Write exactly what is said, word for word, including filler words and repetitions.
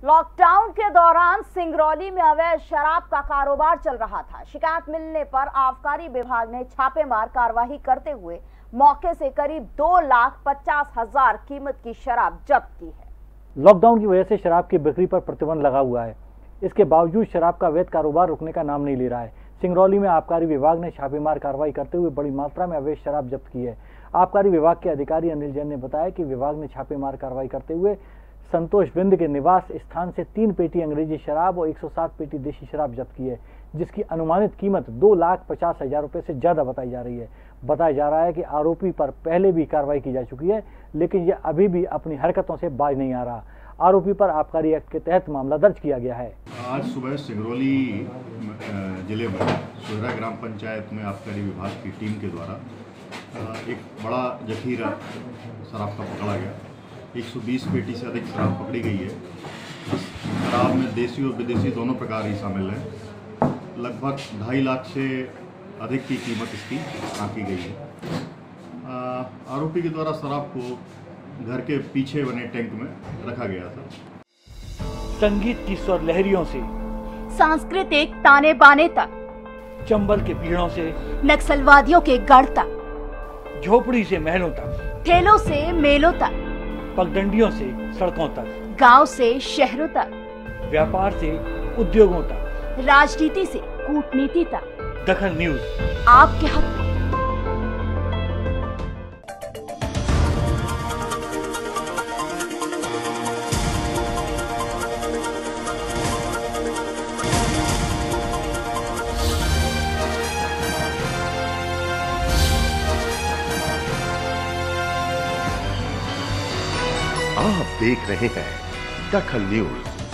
Lockdown के दौरान सिंगरौली में अवैध शराब का कारोबार चल रहा था। शिकायत मिलने पर आबकारी विभाग ने छापेमार कार्रवाई करते हुए मौके से करीब दो लाख पचास हजार कीमत की शराब जब्त की है। लॉकडाउन की वजह से शराब की बिक्री पर प्रतिबंध लगा हुआ है। इसके बावजूद शराब का अवैध कारोबार रुकने का नाम नहीं ले रहा है। सिंगरौली में आबकारी विभाग ने छापेमार कार्रवाई करते हुए बड़ी मात्रा में अवैध शराब जब्त की है। आबकारी विभाग के अधिकारी अनिल जैन ने बताया कि विभाग ने छापेमार कार्रवाई करते हुए संतोष बिंद के निवास स्थान से तीन पेटी अंग्रेजी शराब और एक सौ सात पेटी देशी शराब जब्त की है, जिसकी अनुमानित कीमत दो लाख पचास हजार रुपए से ज्यादा बताई जा रही है। बताया जा रहा है कि आरोपी पर पहले भी कार्रवाई की जा चुकी है, लेकिन यह अभी भी अपनी हरकतों से बाज नहीं आ रहा। आरोपी पर आबकारी एक्ट के तहत मामला दर्ज किया गया है। आज सुबह सिंगरौली जिले में सोहरा ग्राम पंचायत में आबकारी विभाग की टीम के द्वारा एक बड़ा जखीरा शराब का पकड़ा गया। एक सौ बीस पेटी से अधिक शराब पकड़ी गई है। इस शराब में देसी और विदेशी दोनों प्रकार ही शामिल हैं। लगभग ढाई लाख से अधिक की कीमत इसकी आंकी गई है। आरोपी के द्वारा शराब को घर के पीछे बने टैंक में रखा गया था। संगीत की स्वर लहरियों से सांस्कृतिक ताने बाने तक, चंबल के पीड़ों से नक्सलवादियों के गढ़ तक, झोपड़ी से महलों तक, ठेलों से मेलों तक, पगडंडियों से सड़कों तक, गांव से शहरों तक, व्यापार से उद्योगों तक, राजनीति से कूटनीति तक, दखल न्यूज आपके हक में। आप देख रहे हैं दखल न्यूज।